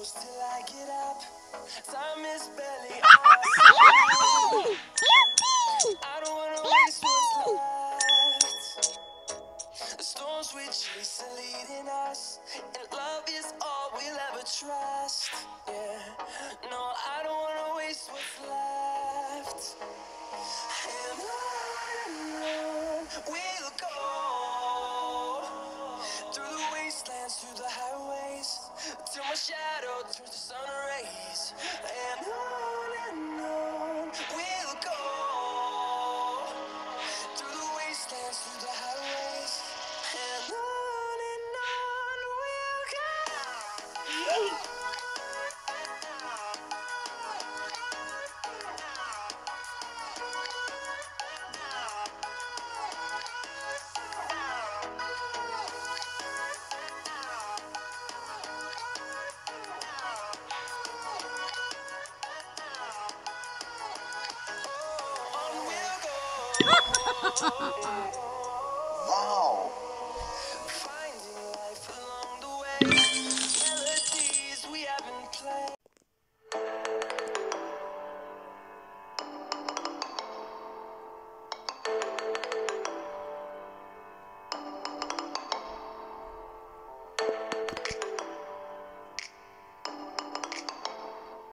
till I get up. Time is barely on our side. I don't wanna waste what's left. The storms we chase are leading us, and love is all we'll ever trust. Yeah, no, I don't wanna waste what's left. And on we'll go, through the wastelands, through the highways, till my shadow turns to sun rays. And on we'll go, through the wastelands, through the highways, and on we'll go. On we'll go.